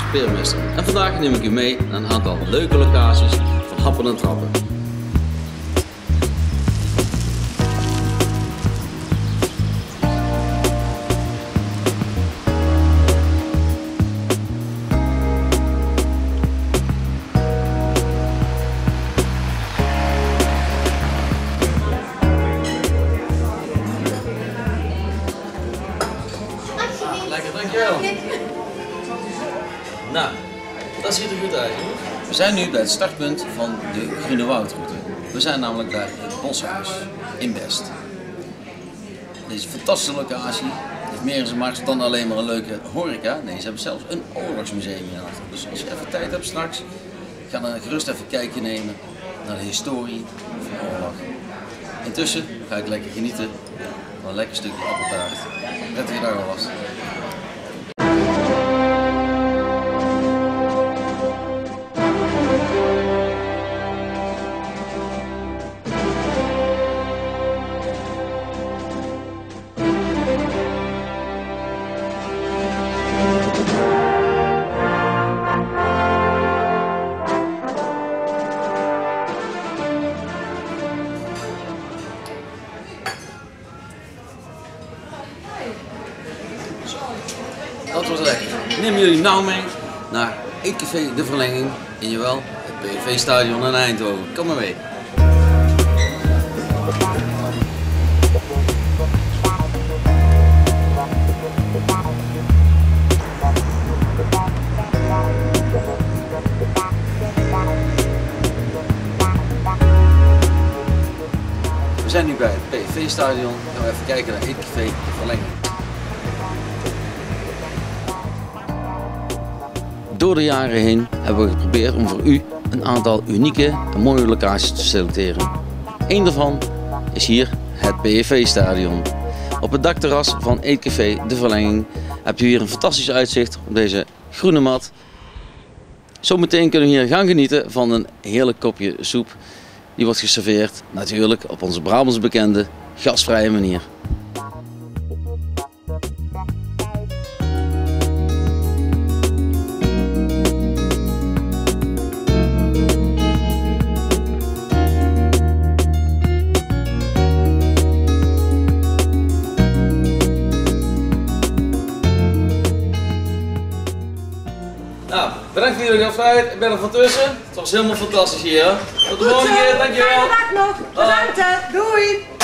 Peermeester en vandaag neem ik u mee naar een aantal leuke locaties van Happen en Trappen. Lekker, dankjewel. Nou, dat ziet er goed uit, hoor. We zijn nu bij het startpunt van de Groene Woudroute. We zijn namelijk bij het Boshuis in Best. Deze fantastische locatie heeft meer in zijn mars dan alleen maar een leuke horeca. Nee, ze hebben zelfs een oorlogsmuseum hierachter. Dus als je even tijd hebt straks, ga dan gerust even een kijkje nemen naar de historie van de oorlog. Intussen ga ik lekker genieten van een lekker stukje appeltaart. Prettige dag alvast. Dat was lekker. Ik neem jullie nou mee naar Eetcafé De Verlenging in jawel, het PSV-stadion in Eindhoven. Kom maar mee. We zijn nu bij het PSV-stadion. Gaan we even kijken naar Eetcafé De Verlenging. Door de jaren heen hebben we geprobeerd om voor u een aantal unieke en mooie locaties te selecteren. Eén daarvan is hier het PSV-stadion. Op het dakterras van Eetcafé De Verlenging hebt u hier een fantastisch uitzicht op deze groene mat. Zometeen kunnen we hier gaan genieten van een heerlijk kopje soep. Die wordt geserveerd natuurlijk op onze Brabants bekende gastvrije manier. Nou, bedankt voor jullie gastvrijheid. Ik ben er van tussen. Het was helemaal fantastisch hier. Tot de volgende keer, dankjewel. Fijne dag nog. Bedankt. Doei.